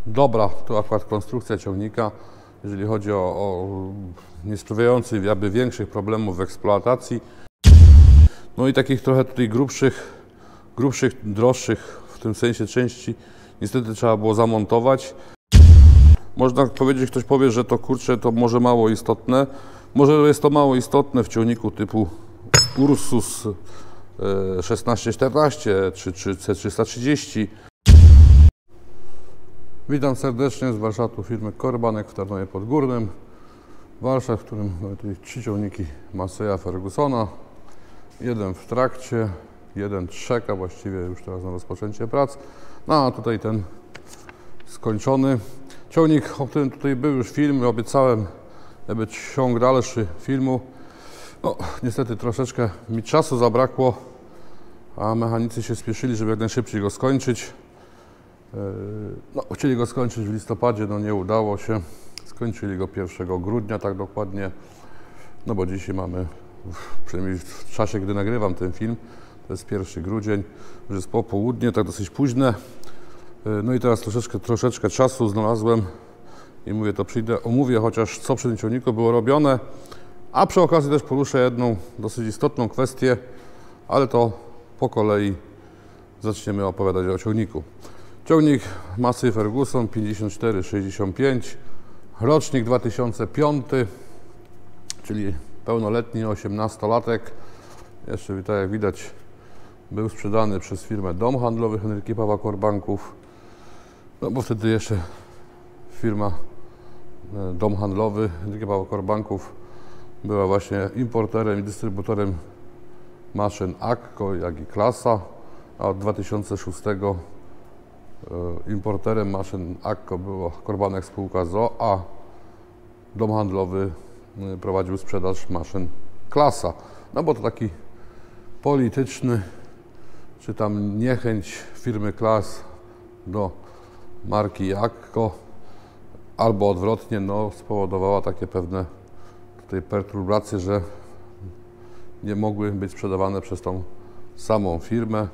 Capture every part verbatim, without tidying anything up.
dobra to akurat konstrukcja ciągnika, jeżeli chodzi o, o nie sprawiający jakby większych problemów w eksploatacji. No i takich trochę tutaj grubszych, grubszych, droższych w tym sensie części niestety trzeba było zamontować. Można powiedzieć, ktoś powie, że to kurczę, to może mało istotne. Może jest to mało istotne w ciągniku typu Ursus szesnaście czternaście czy, czy C trzysta trzydzieści. Witam serdecznie z warsztatu firmy Korbanek w Tarnowie Podgórnym. Warsztat, w którym mamy tutaj trzy ciągniki Masseya Fergusona. Jeden w trakcie, jeden czeka właściwie już teraz na rozpoczęcie prac. No a tutaj ten skończony. Ciągnik, o którym tutaj był już film, obiecałem, żeby ciąg dalszy filmu. No, niestety troszeczkę mi czasu zabrakło, a mechanicy się spieszyli, żeby jak najszybciej go skończyć. No, chcieli go skończyć w listopadzie, no nie udało się. Skończyli go pierwszego grudnia, tak dokładnie. No bo dzisiaj mamy, przynajmniej w czasie, gdy nagrywam ten film, to jest pierwszy grudzień, już jest popołudnie, tak dosyć późne. No i teraz troszeczkę, troszeczkę czasu znalazłem i mówię, to przyjdę, omówię chociaż co przy tym ciągniku było robione, a przy okazji też poruszę jedną dosyć istotną kwestię, ale to po kolei zaczniemy opowiadać o ciągniku. Ciągnik Massey Ferguson pięćdziesiąt cztery sześćdziesiąt pięć, rocznik dwa tysiące piąty, czyli pełnoletni osiemnastolatek. Jeszcze tak jak widać był sprzedany przez firmę Dom Handlowy Henryki Pawła Korbanków, no bo wtedy jeszcze firma Dom Handlowy Henryki Pawła Korbanków była właśnie importerem i dystrybutorem maszyn Akko, jak i Klasa, a od dwa tysiące szóstego importerem maszyn Akko było Korbanek spółka z o o, a Dom Handlowy prowadził sprzedaż maszyn Klasa. No bo to taki polityczny, czy tam niechęć firmy Klas do marki Akko, albo odwrotnie, no spowodowała takie pewne tutaj perturbacje, że nie mogły być sprzedawane przez tą samą firmę.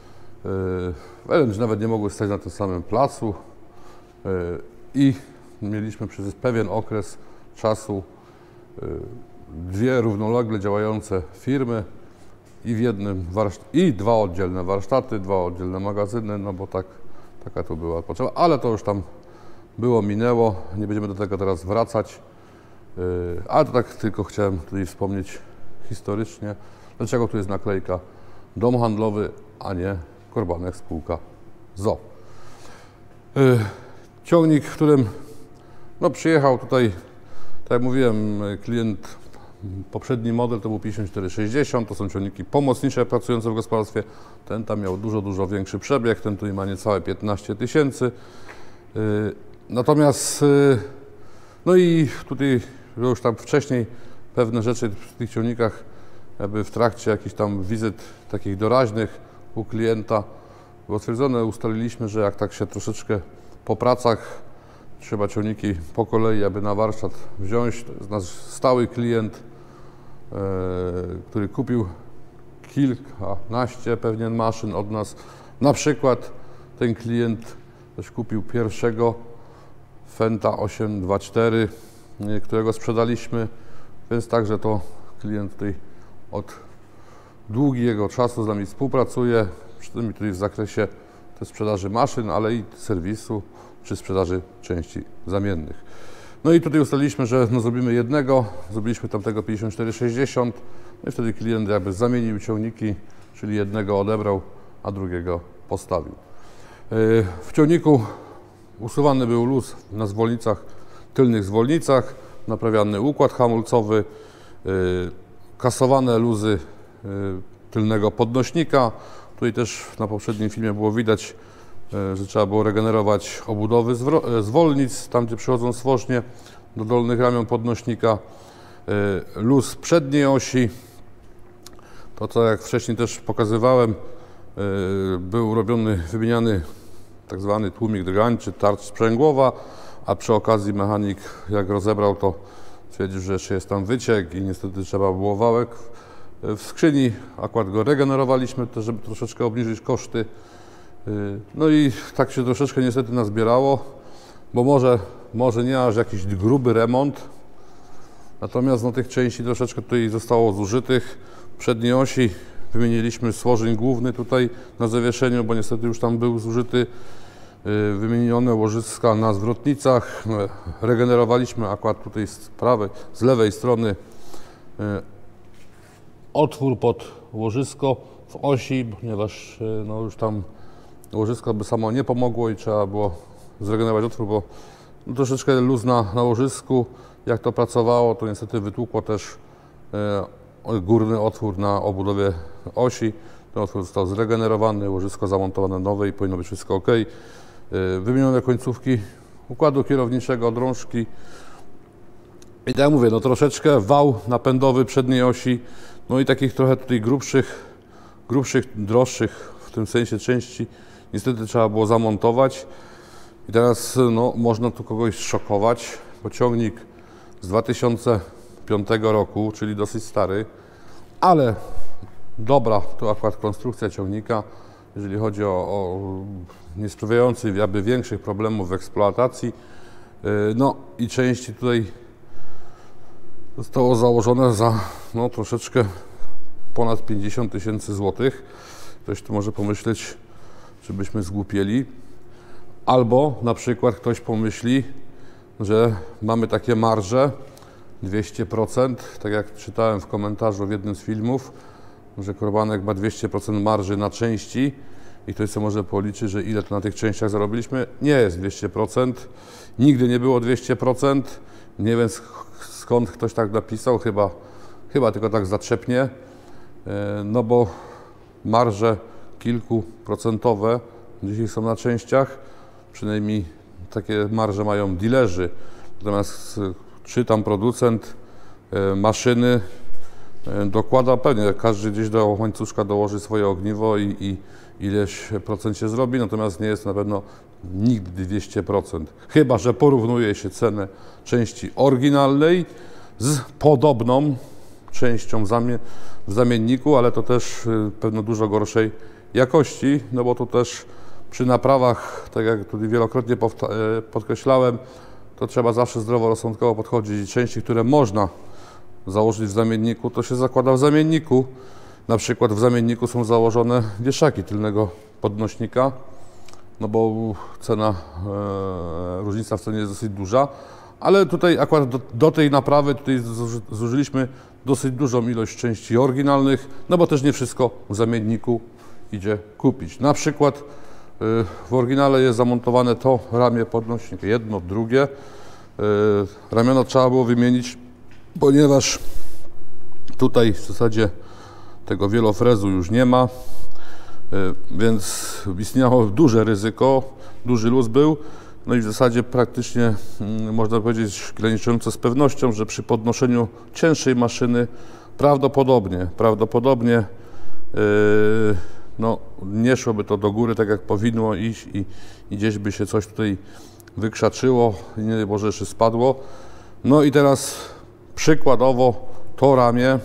Wręcz nawet nie mogły stać na tym samym placu i mieliśmy przez pewien okres czasu dwie równolegle działające firmy i w jednym i dwa oddzielne warsztaty, dwa oddzielne magazyny, no bo tak, taka to była potrzeba, ale to już tam było, minęło, nie będziemy do tego teraz wracać, ale to tak tylko chciałem tutaj wspomnieć historycznie, dlaczego tu jest naklejka Dom Handlowy, a nie Korbanek spółka z o o. Ciągnik, w którym no, przyjechał tutaj, tak jak mówiłem, klient, poprzedni model to był pięćdziesiąt cztery sześćdziesiąt, to są ciągniki pomocnicze pracujące w gospodarstwie. Ten tam miał dużo, dużo większy przebieg, ten tutaj ma niecałe piętnaście tysięcy. Natomiast, no i tutaj już tam wcześniej pewne rzeczy w tych ciągnikach, jakby w trakcie jakichś tam wizyt takich doraźnych u klienta było stwierdzone, ustaliliśmy, że jak tak się troszeczkę po pracach trzeba ciągniki po kolei, aby na warsztat wziąć. To jest nasz stały klient, e, który kupił kilkanaście pewnie maszyn od nas. Na przykład ten klient też kupił pierwszego Fenta osiemset dwadzieścia cztery, którego sprzedaliśmy, więc także to klient tutaj od długiego czasu z nami współpracuje, przy tym tutaj w zakresie też sprzedaży maszyn, ale i serwisu czy sprzedaży części zamiennych. No i tutaj ustaliliśmy, że no zrobimy jednego, zrobiliśmy tamtego pięćdziesiąt cztery sześćdziesiąt, no i wtedy klient jakby zamienił ciągniki, czyli jednego odebrał, a drugiego postawił. W ciągniku usuwany był luz na zwolnicach, tylnych zwolnicach, naprawiany układ hamulcowy, kasowane luzy tylnego podnośnika. Tutaj też na poprzednim filmie było widać, że trzeba było regenerować obudowy zwolnic, tam gdzie przychodzą stworznie do dolnych ramion podnośnika. Luz przedniej osi, to co jak wcześniej też pokazywałem, był robiony, wymieniany tak zwany tłumik drgań czy tarcz sprzęgłowa, a przy okazji mechanik jak rozebrał, to stwierdził, że jeszcze jest tam wyciek i niestety trzeba było wałek w skrzyni. Akurat go regenerowaliśmy też, żeby troszeczkę obniżyć koszty. No i tak się troszeczkę niestety nazbierało. bo może, może nie aż jakiś gruby remont, natomiast no, tych części troszeczkę tutaj zostało zużytych. Przedniej osi wymieniliśmy stworzeń główny tutaj na zawieszeniu, bo niestety już tam był zużyty. Wymienione łożyska na zwrotnicach. Regenerowaliśmy akurat tutaj z prawej, z lewej strony otwór pod łożysko w osi, ponieważ no, już tam łożysko by samo nie pomogło i trzeba było zregenerować otwór, bo no, troszeczkę luz na, na łożysku. Jak to pracowało, to niestety wytłukło też e, górny otwór na obudowie osi. Ten otwór został zregenerowany, łożysko zamontowane nowe i powinno być wszystko ok. E, wymienione końcówki układu kierowniczego, drążki. I tak jak mówię, no troszeczkę wał napędowy przedniej osi, no i takich trochę tutaj grubszych, grubszych, droższych w tym sensie części niestety trzeba było zamontować. I teraz no, można tu kogoś szokować, bo ciągnik z dwa tysiące piątego roku, czyli dosyć stary, ale dobra to akurat konstrukcja ciągnika, jeżeli chodzi o, o nie sprawiający jakby większych problemów w eksploatacji. No i części tutaj zostało założone za no, troszeczkę ponad pięćdziesiąt tysięcy złotych. Ktoś tu może pomyśleć, czy byśmy zgłupieli. Albo na przykład ktoś pomyśli, że mamy takie marże dwieście procent, tak jak czytałem w komentarzu w jednym z filmów, że Korbanek ma dwieście procent marży na części i ktoś sobie może policzyć, że ile to na tych częściach zarobiliśmy. Nie jest dwieście procent, nigdy nie było dwieście procent, nie wiem skąd ktoś tak napisał, chyba, chyba tylko tak zatrzepnie, no bo marże kilkuprocentowe dzisiaj są na częściach, przynajmniej takie marże mają dealerzy, natomiast czy tam producent maszyny dokłada, pewnie każdy gdzieś do łańcuszka dołoży swoje ogniwo i, i ileś procent się zrobi, natomiast nie jest na pewno nigdy dwieście procent. Chyba że porównuje się cenę części oryginalnej z podobną częścią w zamienniku, ale to też pewno dużo gorszej jakości, no bo to też przy naprawach, tak jak tutaj wielokrotnie podkreślałem, to trzeba zawsze zdroworozsądkowo podchodzić i części, które można założyć w zamienniku, to się zakłada w zamienniku. Na przykład w zamienniku są założone wieszaki tylnego podnośnika, no bo cena, e, różnica w cenie jest dosyć duża, ale tutaj akurat do, do tej naprawy tutaj zużyliśmy dosyć dużą ilość części oryginalnych, no bo też nie wszystko w zamienniku idzie kupić. Na przykład w oryginale jest zamontowane to ramię podnośnika, jedno, drugie. Ramiona trzeba było wymienić, ponieważ tutaj w zasadzie tego wielofrezu już nie ma, więc istniało duże ryzyko, duży luz był. No i w zasadzie praktycznie można powiedzieć graniczące z pewnością, że przy podnoszeniu cięższej maszyny prawdopodobnie, prawdopodobnie yy, no, nie szłoby to do góry tak jak powinno iść i, i gdzieś by się coś tutaj wykrzaczyło i nie Boże jeszcze spadło. No i teraz przykładowo to ramię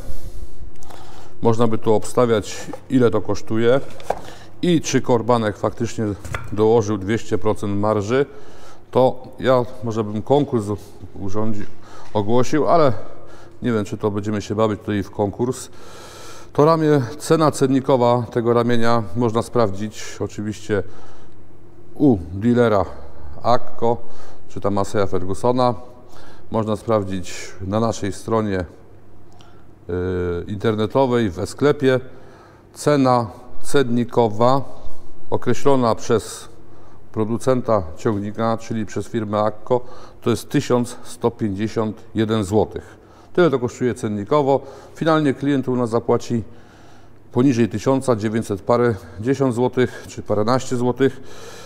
można by tu obstawiać, ile to kosztuje i czy Korbanek faktycznie dołożył dwieście procent marży, to ja może bym konkurs urządził, ogłosił, ale nie wiem, czy to będziemy się bawić tutaj w konkurs. To ramię, cena cennikowa tego ramienia można sprawdzić oczywiście u dealera Akko, czy tam Massey'a Fergusona. Można sprawdzić na naszej stronie y, internetowej, w e-sklepie. Cena cennikowa określona przez producenta ciągnika, czyli przez firmę Akko, to jest tysiąc sto pięćdziesiąt jeden złotych. Tyle to kosztuje cennikowo. Finalnie klient u nas zapłaci poniżej tysiąca dziewięćset parę dziesiąt złotych, czy paręnaście złotych.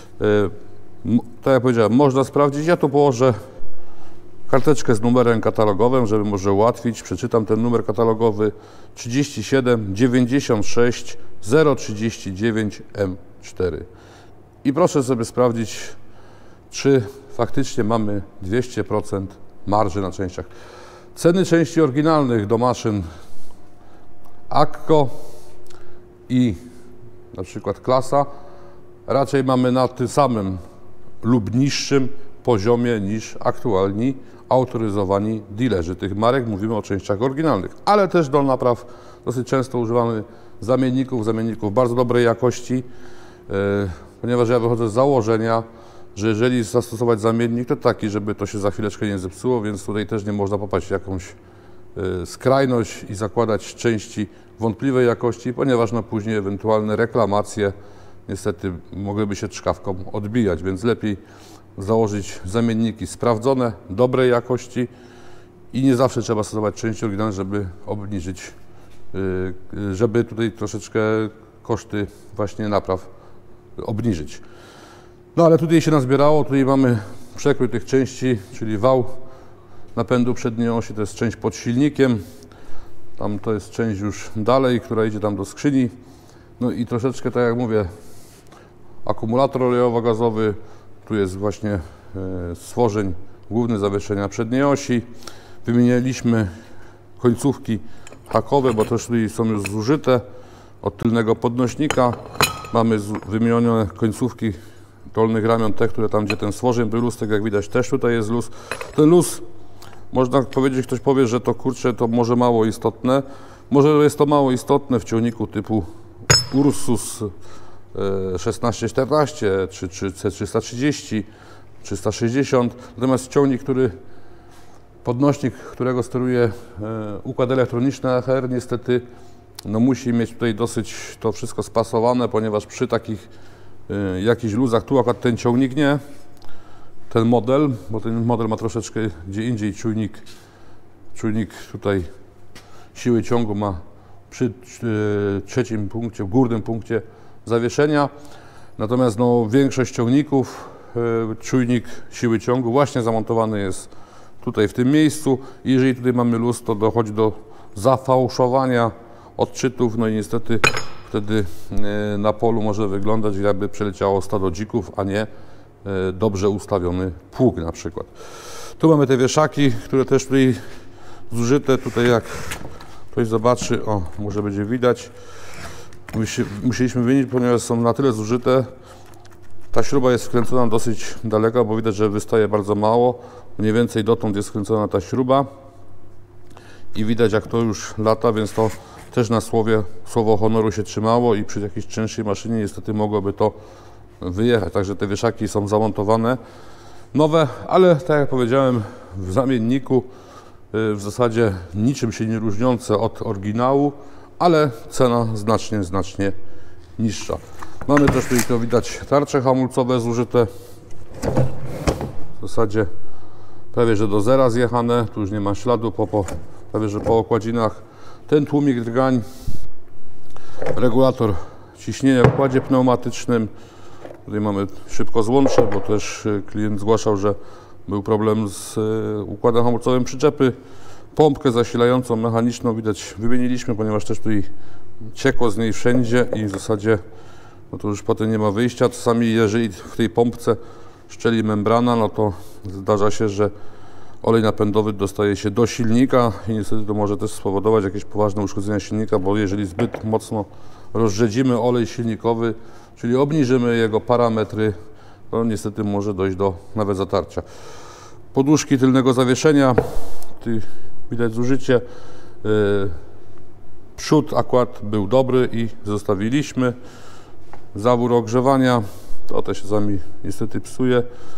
Yy, tak jak powiedziałem, można sprawdzić. Ja tu położę karteczkę z numerem katalogowym, żeby może ułatwić. Przeczytam ten numer katalogowy trzydzieści siedem dziewięćdziesiąt sześć zero trzydzieści dziewięć M cztery. I proszę sobie sprawdzić, czy faktycznie mamy dwieście procent marży na częściach. Ceny części oryginalnych do maszyn Akko i na przykład Klasa raczej mamy na tym samym lub niższym poziomie niż aktualni autoryzowani dealerzy tych marek. Mówimy o częściach oryginalnych, ale też do napraw dosyć często używamy zamienników, zamienników bardzo dobrej jakości, yy, ponieważ ja wychodzę z założenia, że jeżeli zastosować zamiennik, to taki, żeby to się za chwileczkę nie zepsuło, więc tutaj też nie można popaść w jakąś yy, skrajność i zakładać części wątpliwej jakości, ponieważ na później ewentualne reklamacje niestety mogłyby się trzkawką odbijać, więc lepiej założyć zamienniki sprawdzone, dobrej jakości i nie zawsze trzeba stosować części oryginalne, żeby obniżyć, żeby tutaj troszeczkę koszty właśnie napraw obniżyć. No ale tutaj się nazbierało, tutaj mamy przekrój tych części, czyli wał napędu przedniej osi, to jest część pod silnikiem, tam to jest część już dalej, która idzie tam do skrzyni, no i troszeczkę, tak jak mówię, akumulator olejowo-gazowy, tu jest właśnie e, stworzeń główny zawieszenia przedniej osi. Wymieniliśmy końcówki hakowe, bo też tutaj są już zużyte od tylnego podnośnika. Mamy wymienione końcówki dolnych ramion, te, które tam, gdzie ten stworzeń był luz, tak jak widać, też tutaj jest luz. Ten luz, można powiedzieć, ktoś powie, że to kurczę, to może mało istotne. Może jest to mało istotne w ciągniku typu Ursus szesnaście czternaście czy, czy C trzysta trzydzieści, trzysta sześćdziesiąt, natomiast ciągnik, który, podnośnik, którego steruje e, układ elektroniczny A H R, niestety no, musi mieć tutaj dosyć to wszystko spasowane, ponieważ przy takich e, jakichś luzach, tu akurat ten ciągnik nie, ten model, bo ten model ma troszeczkę gdzie indziej czujnik, czujnik tutaj siły ciągu ma przy e, trzecim punkcie, w górnym punkcie zawieszenia, natomiast no, większość ciągników, y, czujnik siły ciągu właśnie zamontowany jest tutaj w tym miejscu i jeżeli tutaj mamy luz, to dochodzi do zafałszowania odczytów, no i niestety wtedy y, na polu może wyglądać, jakby przeleciało stado dzików, a nie y, dobrze ustawiony pług na przykład. Tu mamy te wieszaki, które też tutaj zużyte, tutaj jak ktoś zobaczy, o, może będzie widać, musieliśmy wymienić, ponieważ są na tyle zużyte. Ta śruba jest wkręcona dosyć daleko, bo widać, że wystaje bardzo mało. Mniej więcej dotąd jest wkręcona ta śruba i widać, jak to już lata, więc to też na słowie, słowo honoru się trzymało i przy jakiejś cięższej maszynie niestety mogłoby to wyjechać. Także te wieszaki są zamontowane nowe, ale tak jak powiedziałem, w zamienniku w zasadzie niczym się nie różniące od oryginału, ale cena znacznie, znacznie niższa. Mamy też tutaj, to widać, tarcze hamulcowe zużyte. W zasadzie prawie że do zera zjechane. Tu już nie ma śladu po, po, prawie że po okładzinach. Ten tłumik drgań, regulator ciśnienia w układzie pneumatycznym. Tutaj mamy szybko złącze, bo też klient zgłaszał, że był problem z układem hamulcowym przyczepy. Pompkę zasilającą mechaniczną widać wymieniliśmy, ponieważ też tutaj ciekło z niej wszędzie i w zasadzie no to już potem nie ma wyjścia. Czasami jeżeli w tej pompce szczeli membrana, no to zdarza się, że olej napędowy dostaje się do silnika i niestety to może też spowodować jakieś poważne uszkodzenia silnika, bo jeżeli zbyt mocno rozrzedzimy olej silnikowy, czyli obniżymy jego parametry, to niestety może dojść do nawet zatarcia. Poduszki tylnego zawieszenia, tutaj widać zużycie. Przód akurat był dobry i zostawiliśmy. Zawór ogrzewania, to też się sami niestety psuje.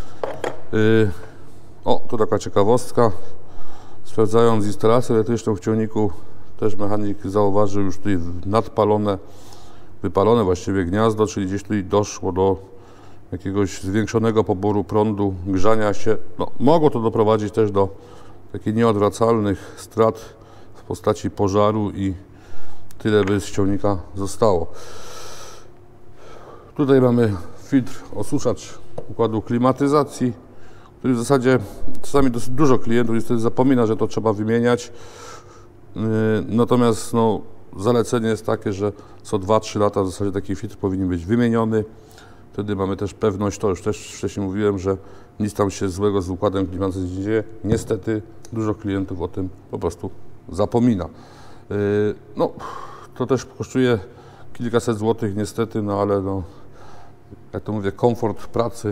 O, tu taka ciekawostka. Sprawdzając instalację elektryczną w ciągniku, też mechanik zauważył już tutaj nadpalone, wypalone właściwie gniazdo, czyli gdzieś tutaj doszło do jakiegoś zwiększonego poboru prądu, grzania się. No, mogło to doprowadzić też do takich nieodwracalnych strat w postaci pożaru i tyle by z ciągnika zostało. Tutaj mamy filtr, osuszacz układu klimatyzacji, który w zasadzie czasami dosyć dużo klientów niestety zapomina, że to trzeba wymieniać. Natomiast no, zalecenie jest takie, że co dwa trzy lata w zasadzie taki filtr powinien być wymieniony. Wtedy mamy też pewność, to już też wcześniej mówiłem, że nic tam się złego z układem klimatyzacji nie dzieje. Niestety dużo klientów o tym po prostu zapomina. No, to też kosztuje kilkaset złotych niestety, no ale no, jak to mówię, komfort pracy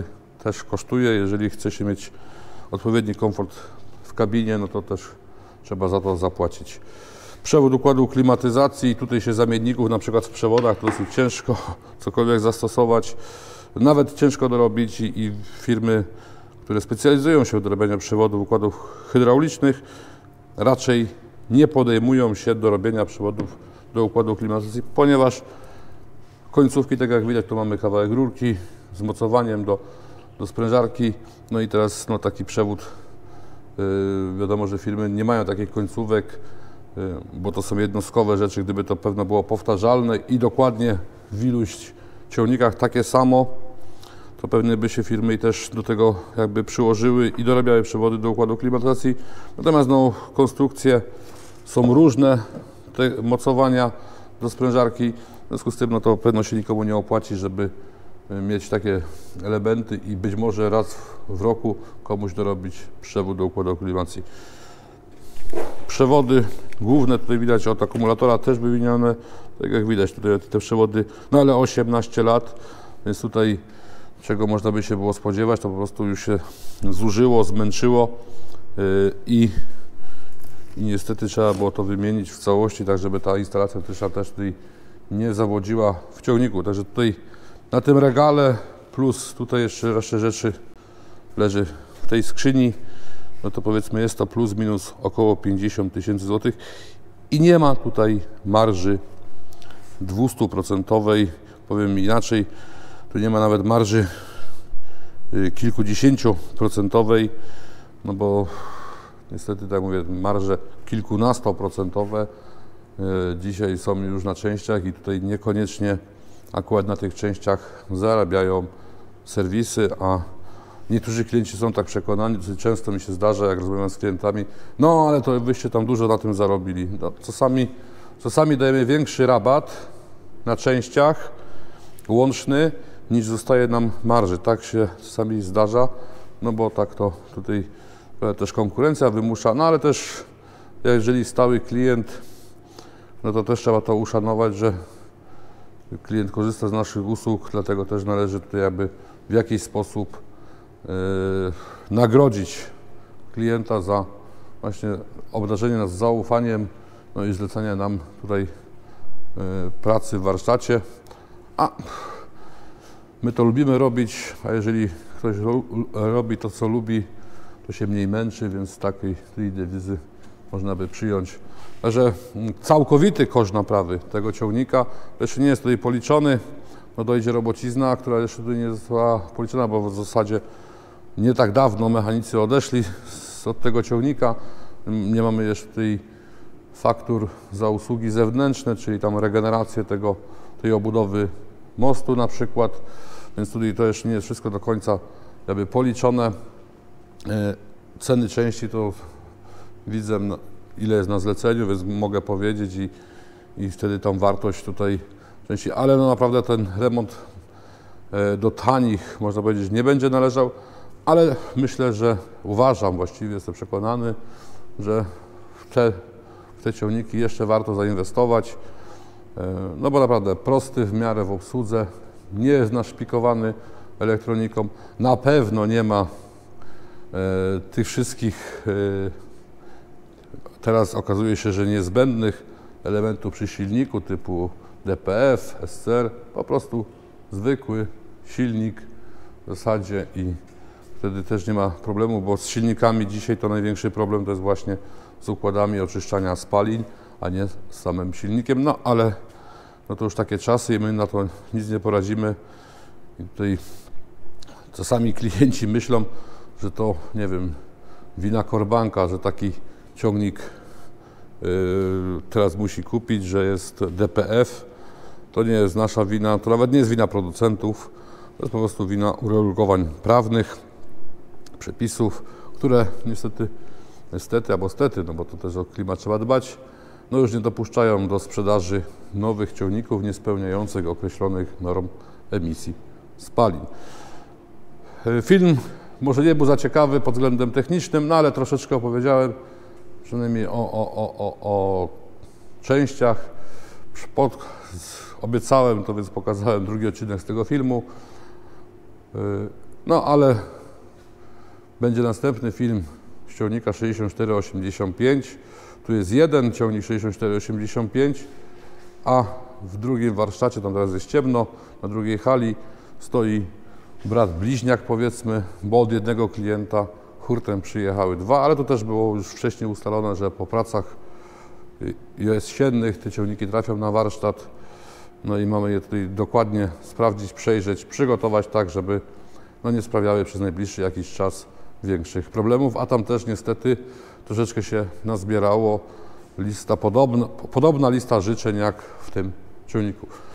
też kosztuje. Jeżeli chce się mieć odpowiedni komfort w kabinie, no to też trzeba za to zapłacić. Przewód układu klimatyzacji, tutaj się zamienników na przykład w przewodach to dosyć ciężko cokolwiek zastosować, nawet ciężko dorobić i, i firmy, które specjalizują się w dorobieniu przewodów układów hydraulicznych, raczej nie podejmują się do robienia przewodów do układu klimatyzacji, ponieważ końcówki, tak jak widać, tu mamy kawałek rurki z mocowaniem do, do sprężarki, no i teraz no, taki przewód, yy, wiadomo, że firmy nie mają takich końcówek, yy, bo to są jednostkowe rzeczy, gdyby to pewno było powtarzalne i dokładnie w iluś ciągnikach takie samo, to pewnie by się firmy i też do tego jakby przyłożyły i dorabiały przewody do układu klimatyzacji. Natomiast no, konstrukcje są różne, te mocowania do sprężarki, w związku z tym no, to pewno się nikomu nie opłaci, żeby mieć takie elementy i być może raz w roku komuś dorobić przewód do układu klimatyzacji. Przewody główne tutaj widać od akumulatora też wymienione, tak jak widać tutaj te przewody, no ale osiemnaście lat, więc tutaj czego można by się było spodziewać, to po prostu już się zużyło, zmęczyło yy, i, i niestety trzeba było to wymienić w całości, tak żeby ta instalacja elektryczna też tutaj nie zawodziła w ciągniku. Także tutaj na tym regale plus tutaj jeszcze resztę rzeczy leży w tej skrzyni, no to powiedzmy jest to plus minus około pięćdziesiąt tysięcy złotych i nie ma tutaj marży dwustuprocentowej, powiem inaczej, tu nie ma nawet marży kilkudziesięcioprocentowej, no bo niestety, tak mówię, marże kilkunastoprocentowe dzisiaj są już na częściach i tutaj niekoniecznie akurat na tych częściach zarabiają serwisy, a niektórzy klienci są tak przekonani, dosyć często mi się zdarza, jak rozmawiam z klientami, no ale to wyście tam dużo na tym zarobili. No, czasami, czasami dajemy większy rabat na częściach łączny, niż zostaje nam marży. Tak się czasami zdarza, no bo tak to tutaj też konkurencja wymusza, no ale też jeżeli stały klient, no to też trzeba to uszanować, że klient korzysta z naszych usług, dlatego też należy tutaj jakby w jakiś sposób yy, nagrodzić klienta za właśnie obdarzenie nas zaufaniem, no i zlecenie nam tutaj yy, pracy w warsztacie. A my to lubimy robić, a jeżeli ktoś ro, robi to, co lubi, to się mniej męczy, więc takiej dewizy można by przyjąć. Także całkowity koszt naprawy tego ciągnika jeszcze nie jest tutaj policzony. No dojdzie robocizna, która jeszcze tutaj nie została policzona, bo w zasadzie nie tak dawno mechanicy odeszli od tego ciągnika. Nie mamy jeszcze tutaj faktur za usługi zewnętrzne, czyli tam regenerację tego, tej obudowy mostu na przykład, więc tutaj to jeszcze nie jest wszystko do końca jakby policzone. Ceny części to widzę, ile jest na zleceniu, więc mogę powiedzieć i, i wtedy tą wartość tutaj części, ale no naprawdę ten remont do tanich, można powiedzieć, nie będzie należał, ale myślę, że uważam, właściwie jestem przekonany, że w te, w te ciągniki jeszcze warto zainwestować, no bo naprawdę prosty w miarę w obsłudze, nie jest naszpikowany elektroniką, na pewno nie ma e, tych wszystkich e, teraz okazuje się, że niezbędnych elementów przy silniku typu D P F, S C R, po prostu zwykły silnik w zasadzie i wtedy też nie ma problemu, bo z silnikami dzisiaj to największy problem to jest właśnie z układami oczyszczania spalin, a nie z samym silnikiem, no ale no to już takie czasy i my na to nic nie poradzimy. I tutaj czasami klienci myślą, że to, nie wiem, wina Korbanka, że taki ciągnik yy, teraz musi kupić, że jest D P F. To nie jest nasza wina, to nawet nie jest wina producentów, to jest po prostu wina uregulowań prawnych, przepisów, które niestety, niestety albo stety, no bo to też o klimat trzeba dbać, no już nie dopuszczają do sprzedaży nowych ciągników niespełniających określonych norm emisji spalin. Film może nie był za ciekawy pod względem technicznym, no ale troszeczkę opowiedziałem przynajmniej o, o, o, o, o częściach. Pod, obiecałem to, więc pokazałem drugi odcinek z tego filmu. No ale będzie następny film z ciągnika sześćdziesiąt cztery osiemdziesiąt pięć. Tu jest jeden ciągnik sześćdziesiąt cztery osiemdziesiąt pięć, a w drugim warsztacie, tam teraz jest ciemno, na drugiej hali stoi brat bliźniak, powiedzmy, bo od jednego klienta hurtem przyjechały dwa, ale to też było już wcześniej ustalone, że po pracach jesiennych te ciągniki trafią na warsztat. No i mamy je tutaj dokładnie sprawdzić, przejrzeć, przygotować tak, żeby no nie sprawiały przez najbliższy jakiś czas większych problemów, a tam też niestety troszeczkę się nazbierało lista podobna, podobna lista życzeń jak w tym ciągniku.